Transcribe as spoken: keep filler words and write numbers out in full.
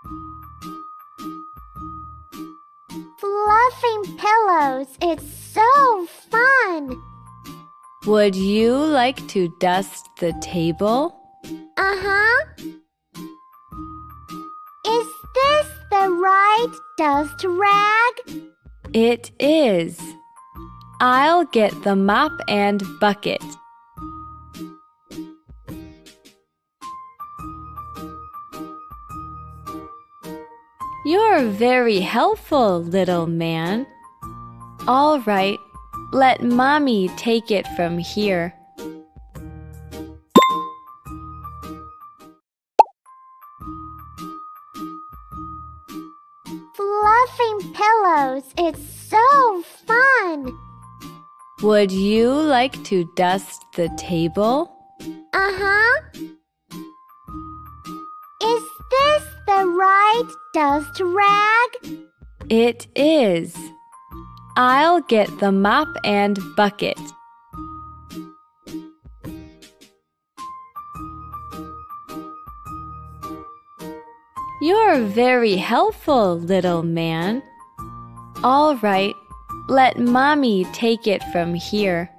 Fluffing pillows, it's so fun! Would you like to dust the table? Uh-huh. Is this the right dust rag? It is. I'll get the mop and bucket. You're very helpful, little man. All right, let Mommy take it from here. Fluffing pillows, it's so fun! Would you like to dust the table? Uh-huh. Is this the right dust rag? It is. I'll get the mop and bucket. You're very helpful, little man. All right, let Mommy take it from here.